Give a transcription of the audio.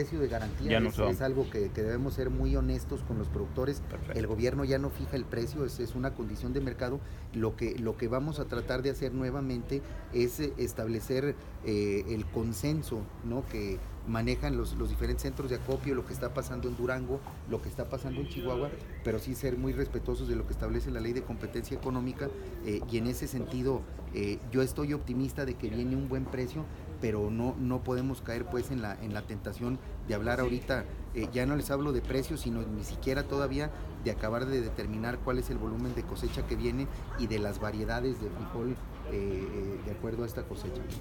precio de garantía Ya no son. es algo que debemos ser muy honestos con los productores. Perfecto. El gobierno ya no fija el precio, es una condición de mercado. Lo que vamos a tratar de hacer nuevamente es establecer el consenso, ¿no?, que manejan los diferentes centros de acopio, lo que está pasando en Durango, lo que está pasando en Chihuahua, pero sí ser muy respetuosos de lo que establece la ley de competencia económica, y en ese sentido yo estoy optimista de que viene un buen precio, pero no podemos caer pues en la tentación de hablar ahorita, ya no les hablo de precios, sino ni siquiera todavía de acabar de determinar cuál es el volumen de cosecha que viene y de las variedades de frijol de acuerdo a esta cosecha.